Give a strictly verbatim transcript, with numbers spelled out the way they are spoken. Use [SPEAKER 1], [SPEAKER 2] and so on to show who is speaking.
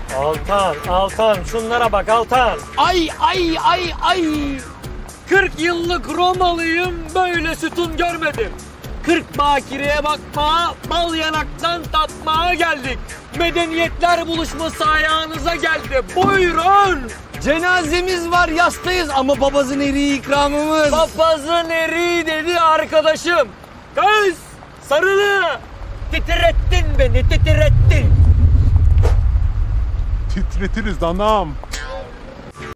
[SPEAKER 1] Altan, Altan, şunlara bak Altan.
[SPEAKER 2] Ay ay ay ay.
[SPEAKER 1] kırk yıllık Romalıyım, böyle sütun görmedim. kırk bakireye bakma, bal yanaktan tatmaya geldik. Medeniyetler buluşması ayağınıza geldi. Buyurun.
[SPEAKER 2] Cenazemiz var, yastayız ama papazın eriği ikramımız.
[SPEAKER 1] Papazın eriği dedi arkadaşım. Kız, sarılı. Titrettin beni, titrettin.
[SPEAKER 3] Titretiriz anam.